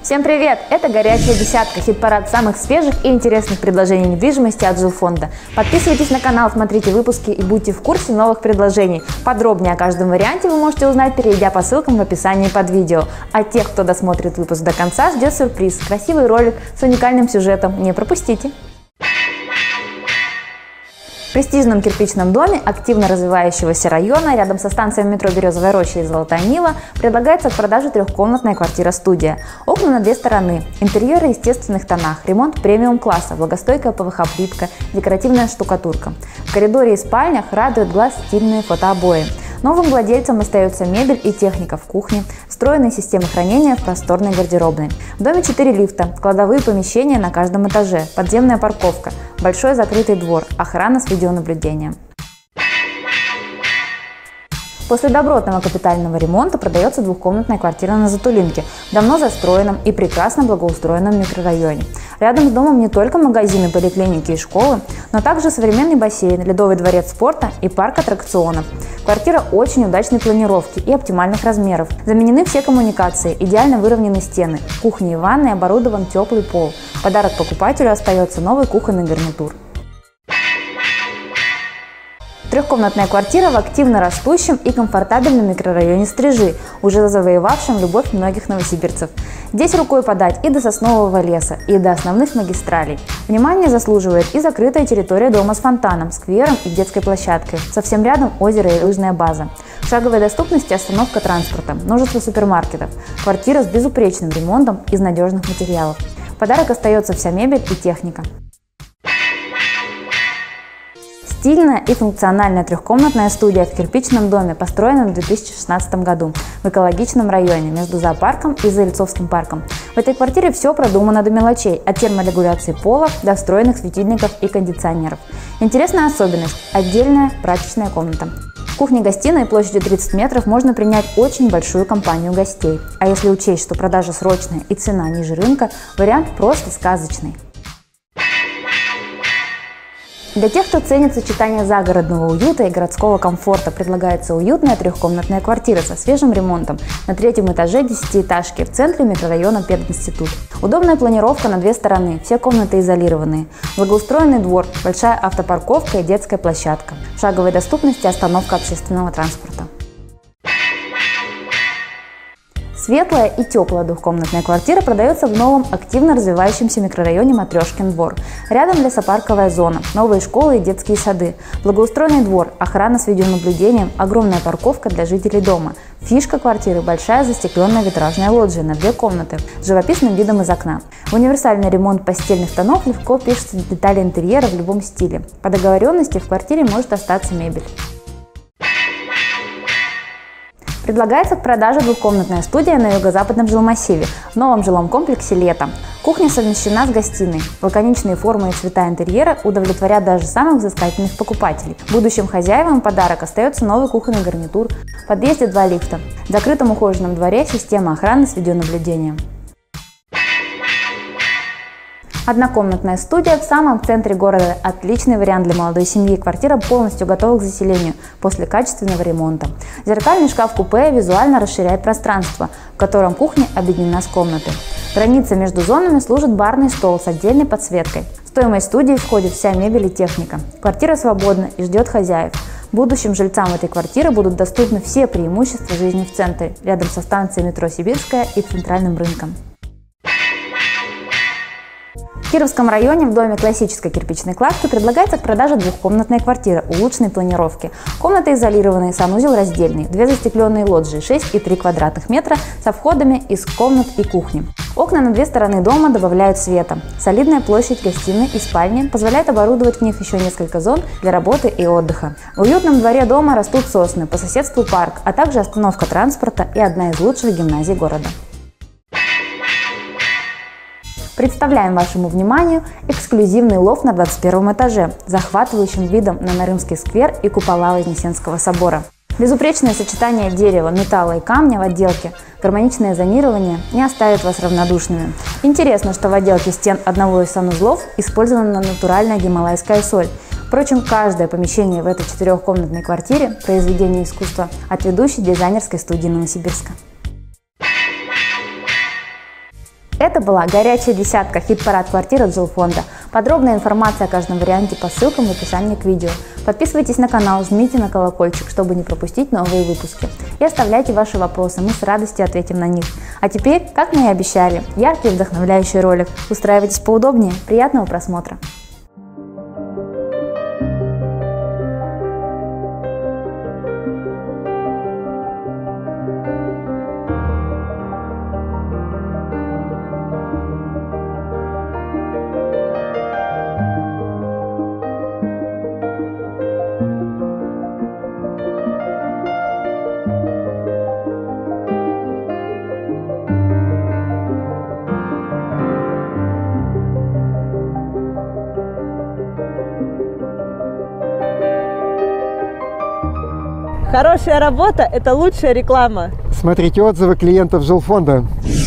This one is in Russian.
Всем привет! Это «Горячая десятка», хит-парад самых свежих и интересных предложений недвижимости от жилфонда. Подписывайтесь на канал, смотрите выпуски и будьте в курсе новых предложений. Подробнее о каждом варианте вы можете узнать, перейдя по ссылкам в описании под видео. А тех, кто досмотрит выпуск до конца, ждет сюрприз – красивый ролик с уникальным сюжетом. Не пропустите! В престижном кирпичном доме активно развивающегося района рядом со станциями метро Березовая Роща и Золотая Нива предлагается к продаже трехкомнатная квартира-студия. Окна на две стороны, интерьеры в естественных тонах, ремонт премиум-класса, влагостойкая ПВХ-плитка, декоративная штукатурка. В коридоре и спальнях радуют глаз стильные фотообои. Новым владельцам остается мебель и техника в кухне, встроенные системы хранения в просторной гардеробной. В доме 4 лифта, кладовые помещения на каждом этаже, подземная парковка, большой закрытый двор, охрана с видеонаблюдением. После добротного капитального ремонта продается двухкомнатная квартира на Затулинке, в давно застроенном и прекрасно благоустроенном микрорайоне. Рядом с домом не только магазины, поликлиники и школы, но также современный бассейн, ледовый дворец спорта и парк аттракционов. Квартира очень удачной планировки и оптимальных размеров. Заменены все коммуникации, идеально выровнены стены, в кухне и ванной оборудован теплый пол. В подарок покупателю остается новый кухонный гарнитур. Трехкомнатная квартира в активно растущем и комфортабельном микрорайоне Стрижи, уже завоевавшем любовь многих новосибирцев. Здесь рукой подать и до соснового леса, и до основных магистралей. Внимание заслуживает и закрытая территория дома с фонтаном, сквером и детской площадкой. Совсем рядом озеро и лыжная база. В шаговой доступности остановка транспорта, множество супермаркетов. Квартира с безупречным ремонтом из надежных материалов. В подарок остается вся мебель и техника. Стильная и функциональная трехкомнатная студия в кирпичном доме, построена в 2016 году в экологичном районе между зоопарком и Заильцовским парком. В этой квартире все продумано до мелочей, от терморегуляции пола до встроенных светильников и кондиционеров. Интересная особенность – отдельная прачечная комната. В кухне-гостиной площадью 30 метров можно принять очень большую компанию гостей. А если учесть, что продажа срочная и цена ниже рынка, вариант просто сказочный. Для тех, кто ценит сочетание загородного уюта и городского комфорта, предлагается уютная трехкомнатная квартира со свежим ремонтом на третьем этаже 10-этажки в центре микрорайона Пединститут. Удобная планировка на две стороны, все комнаты изолированные, благоустроенный двор, большая автопарковка и детская площадка. В шаговой доступности остановка общественного транспорта. Светлая и теплая двухкомнатная квартира продается в новом активно развивающемся микрорайоне Матрешкин двор. Рядом лесопарковая зона, новые школы и детские сады, благоустроенный двор, охрана с видеонаблюдением, огромная парковка для жителей дома. Фишка квартиры – большая застекленная витражная лоджия на две комнаты с живописным видом из окна. В универсальный ремонт постельных тонов легко пишутся детали интерьера в любом стиле. По договоренности в квартире может остаться мебель. Предлагается к продаже двухкомнатная студия на юго-западном жилмассиве, в новом жилом комплексе «Лето». Кухня совмещена с гостиной. Лаконичные формы и цвета интерьера удовлетворят даже самых взыскательных покупателей. Будущим хозяевам в подарок остается новый кухонный гарнитур, в подъезде 2 лифта. В закрытом ухоженном дворе система охраны с видеонаблюдением. Однокомнатная студия в самом центре города – отличный вариант для молодой семьи. Квартира полностью готова к заселению после качественного ремонта. Зеркальный шкаф-купе визуально расширяет пространство, в котором кухня объединена с комнатой. Граница между зонами служит барный стол с отдельной подсветкой. В стоимость студии входит вся мебель и техника. Квартира свободна и ждет хозяев. Будущим жильцам этой квартиры будут доступны все преимущества жизни в центре, рядом со станцией метро Сибирская и центральным рынком. В Кировском районе в доме классической кирпичной кладки предлагается к продаже двухкомнатная квартира улучшенной планировки. Комнаты изолированные, санузел раздельный, две застекленные лоджии 6,3 квадратных метра со входами из комнат и кухни. Окна на две стороны дома добавляют света. Солидная площадь гостиной и спальни позволяет оборудовать в них еще несколько зон для работы и отдыха. В уютном дворе дома растут сосны, по соседству парк, а также остановка транспорта и одна из лучших гимназий города. Представляем вашему вниманию эксклюзивный лофт на 21 этаже с захватывающим видом на Нарымский сквер и купола Вознесенского собора. Безупречное сочетание дерева, металла и камня в отделке, гармоничное зонирование не оставит вас равнодушными. Интересно, что в отделке стен одного из санузлов использована натуральная гималайская соль. Впрочем, каждое помещение в этой четырехкомнатной квартире – произведение искусства от ведущей дизайнерской студии Новосибирска. Это была горячая десятка, хит-парад квартир от жилфонда. Подробная информация о каждом варианте по ссылкам в описании к видео. Подписывайтесь на канал, жмите на колокольчик, чтобы не пропустить новые выпуски. И оставляйте ваши вопросы, мы с радостью ответим на них. А теперь, как мы и обещали, яркий и вдохновляющий ролик. Устраивайтесь поудобнее, приятного просмотра! Хорошая работа – это лучшая реклама. Смотрите отзывы клиентов жилфонда.